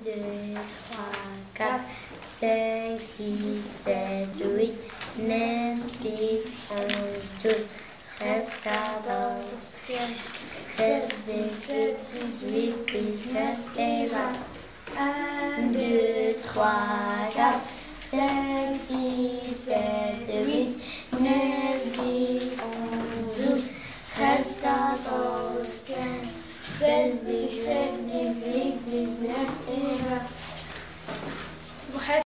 2, 3, 4, 5, 6, 7, 8, 9, 10, 11, 12, 13, 14, 15, 16, 17, 18, 19 et 20. 1, 2, 3, 4, 5, 6, 7, 8, 9, 10, 11, 12, 13, 14, 15, 16, 17, 18, 19 et 20.